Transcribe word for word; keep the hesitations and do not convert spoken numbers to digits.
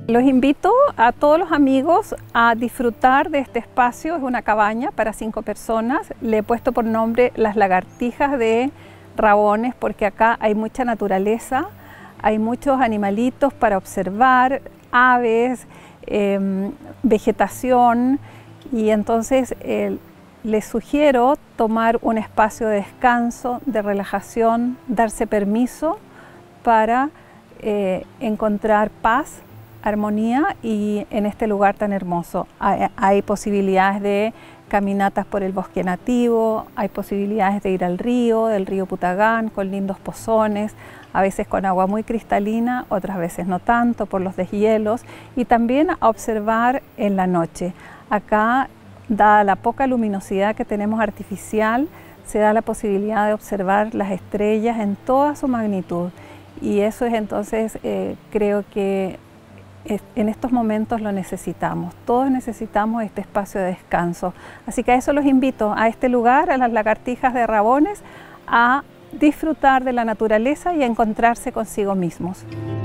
Los invito a todos los amigos a disfrutar de este espacio. Es una cabaña para cinco personas. Le he puesto por nombre Las Lagartijas de Rabones porque acá hay mucha naturaleza, hay muchos animalitos para observar, aves, eh, vegetación, y entonces eh, les sugiero tomar un espacio de descanso, de relajación, darse permiso para eh, encontrar paz, armonía y en este lugar tan hermoso. Hay, hay posibilidades de caminatas por el bosque nativo, hay posibilidades de ir al río, del río Putagán, con lindos pozones, a veces con agua muy cristalina, otras veces no tanto por los deshielos, y también a observar en la noche. Acá, dada la poca luminosidad que tenemos artificial, se da la posibilidad de observar las estrellas en toda su magnitud, y eso es entonces, eh, creo que en estos momentos lo necesitamos. Todos necesitamos este espacio de descanso. Así que a eso los invito, a este lugar, a las Lagartijas de Rabones, a disfrutar de la naturaleza y a encontrarse consigo mismos.